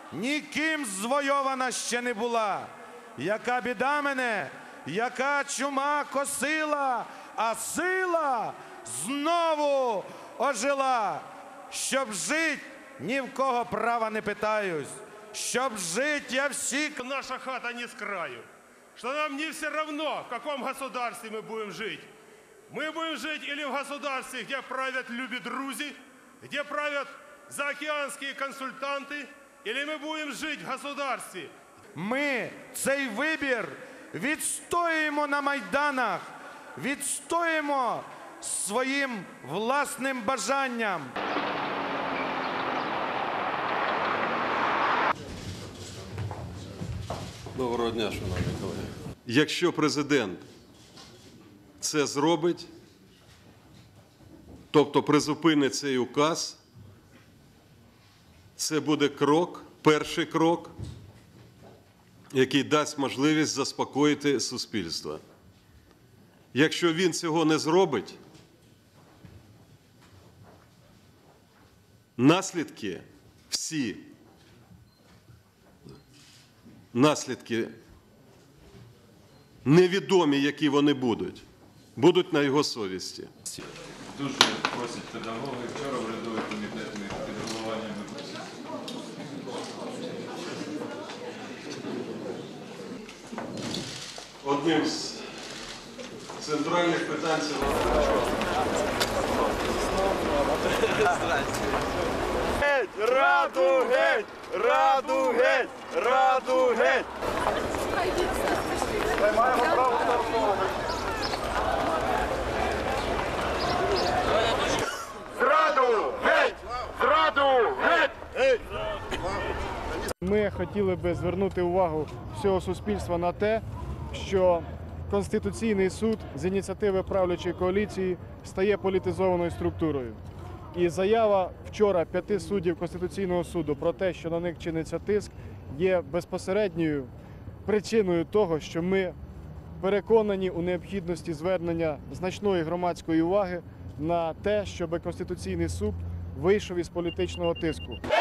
ніким звойована ще не була. Яка біда мене, яка чума косила, а сила знову ожила. Щоб жить, ні в кого права не питаюсь. Щоб жить, я всіх... Наша хата не с краю. Что нам не все равно, в каком государстве мы будем жить. Мы будем жить или в государстве, где правят любі-друзі, где правят заокеанские консультанты, или мы будем жить в государстве. Ми цей вибір відстоюємо на майданах, відстоюємо своїм власним бажанням. Доброго дня, шановні колеги. Якщо президент це зробить, тобто призупинить цей указ, це буде крок, перший крок, який дасть можливість заспокоїти суспільство. Якщо він цього не зробить, наслідки всі, наслідки невідомі, які вони будуть на його совісті. Дуже просять педагоги. Вчора урядовий комітет під головуванням виборців. Одним з центральних питань цього Геть! Раду геть! Раду геть! Раду геть! Ми маємо право стартувати. Зраду геть! Зраду геть! Ми хотіли би звернути увагу всього суспільства на те, що Конституційний суд з ініціативи правлячої коаліції стає політизованою структурою. І заява вчора 5 суддів Конституційного суду про те, що на них чиниться тиск, є безпосередньою причиною того, що ми переконані у необхідності звернення значної громадської уваги на те, щоб Конституційний суд вийшов із політичного тиску.